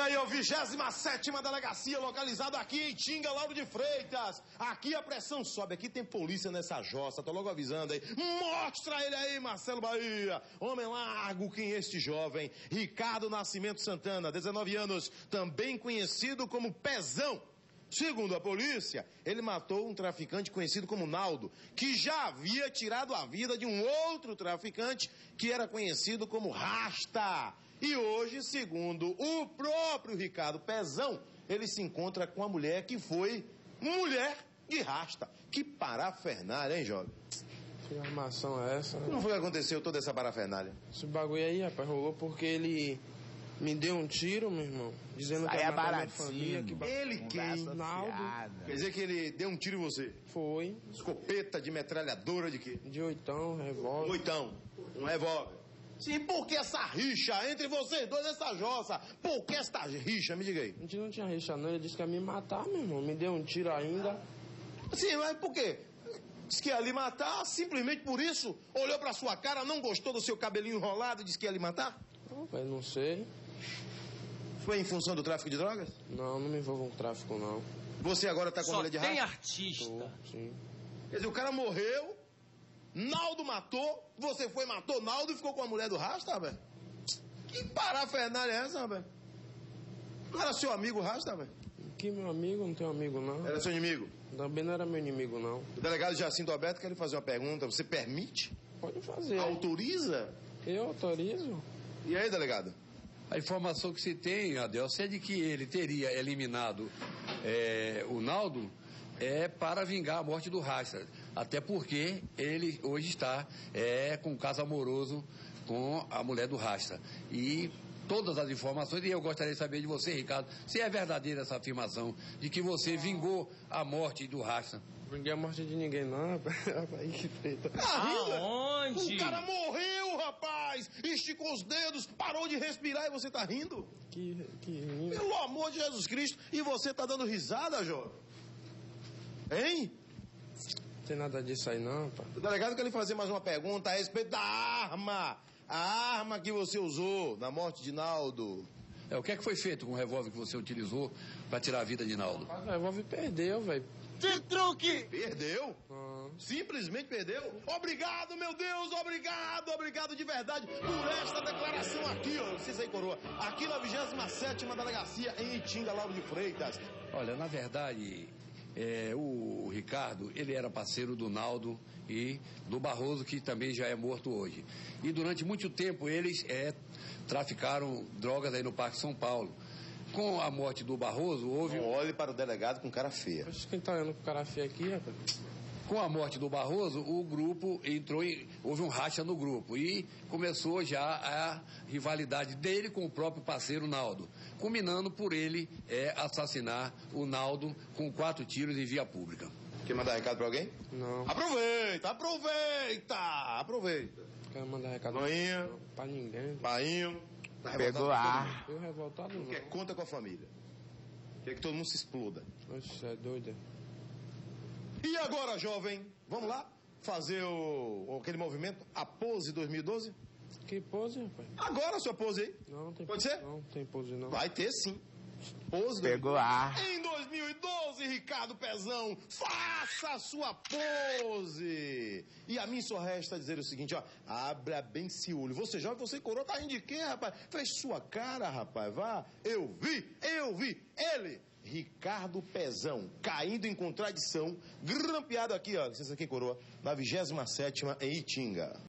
aí, ó, 27ª delegacia localizada aqui em Itinga, Lauro de Freitas. Aqui a pressão sobe, aqui tem polícia nessa jossa, tô logo avisando aí. Mostra ele aí, Marcelo Bahia. Homem largo, quem é este jovem? Ricardo Nascimento Santana, 19 anos, também conhecido como Pezão. Segundo a polícia, ele matou um traficante conhecido como Naldo, que já havia tirado a vida de um outro traficante que era conhecido como Rasta. E hoje, segundo o próprio Ricardo Pezão, ele se encontra com a mulher que foi mulher de Rasta. Que parafernália, hein, jovem? Que armação é essa? Como foi que aconteceu toda essa parafernália? Esse bagulho aí, rapaz, rolou porque ele me deu um tiro, meu irmão, dizendo que ia matar minha família. Ele quem? Naldo. Quer dizer que ele deu um tiro em você? Foi. Escopeta de metralhadora de quê? De oitão, revólver. Oitão, um revólver. Sim, por que essa rixa entre vocês dois nessa jossa? Por que essa rixa? Me diga aí. A gente não tinha rixa não, ele disse que ia me matar, meu irmão. Me deu um tiro ainda. Sim, mas por quê? Disse que ia lhe matar, simplesmente por isso? Olhou pra sua cara, não gostou do seu cabelinho enrolado e disse que ia lhe matar? Não, velho, não sei. Foi em função do tráfico de drogas? Não, não me envolvo com tráfico, não. Você agora tá com a mulher de Só tem raça? artista. Sim. Quer dizer, o cara morreu, Naldo matou, você foi, matou Naldo e ficou com a mulher do Rasta, velho? Que parafernália é essa, velho? Não era seu amigo Rasta, velho? Que meu amigo? Não tenho amigo, não. Era seu inimigo? Também não era meu inimigo, não. O delegado Jacinto Alberto quer lhe fazer uma pergunta. Você permite? Pode fazer. Autoriza? Eu autorizo. E aí, delegado? A informação que se tem, Adelson, é de que ele teria eliminado o Naldo para vingar a morte do Rasta. Até porque ele hoje está com um caso amoroso com a mulher do Rasta. E todas as informações, e eu gostaria de saber de você, Ricardo, se é verdadeira essa afirmação de que você vingou a morte do Rasta. Vinguei a morte de ninguém, não, rapaz. Rapaz, que feita. Aonde? O cara morreu, rapaz! Esticou os dedos, parou de respirar e você tá rindo? Que lindo. Pelo amor de Jesus Cristo! E você tá dando risada, jovem? Hein? Não tem nada disso aí, não, rapaz. O delegado quer lhe fazer mais uma pergunta a respeito da arma. A arma que você usou na morte de Naldo. O que é que foi feito com o revólver que você utilizou para tirar a vida de Naldo? Mas o revólver perdeu, velho. De truque! Perdeu? Simplesmente perdeu? Obrigado, meu Deus, obrigado de verdade por esta declaração aqui, ó. Licença aí, coroa. Aqui na 27ª delegacia em Itinga, Lauro de Freitas. Olha, na verdade, o Ricardo, ele era parceiro do Naldo e do Barroso, que também já é morto hoje. E durante muito tempo eles traficaram drogas aí no Parque São Paulo. Com a morte do Barroso, houve... Não olhe para o delegado com cara feia. Acho que quem tá olhando com cara feia aqui, rapaz. Com a morte do Barroso, o grupo houve um racha no grupo e começou já a rivalidade dele com o próprio parceiro Naldo, culminando por ele assassinar o Naldo com 4 tiros em via pública. Quer mandar recado para alguém? Não. Aproveita. Quero mandar recado Manhã. pra ninguém. Painho. Tá Pegou ar. Eu revoltado não. Quer conta com a família. Quer que todo mundo se exploda. Oxe, é doido. E agora, jovem, vamos lá fazer aquele movimento, a pose 2012? Que pose, rapaz? Agora a sua pose aí. Não, tem Pode pose. ser? Não, tem pose não. Vai ter sim. Pose Pegou ar. Em 2012, Ricardo Pezão, faça a sua pose. E a mim só resta dizer o seguinte, ó, abra bem esse olho. Você jovem, você coroa, tá rindo de quê, rapaz? Feche sua cara, rapaz, vá. Eu vi, ele, Ricardo Pezão, caindo em contradição, grampeado aqui, ó, licença aqui, coroa, na 27ª em Itinga.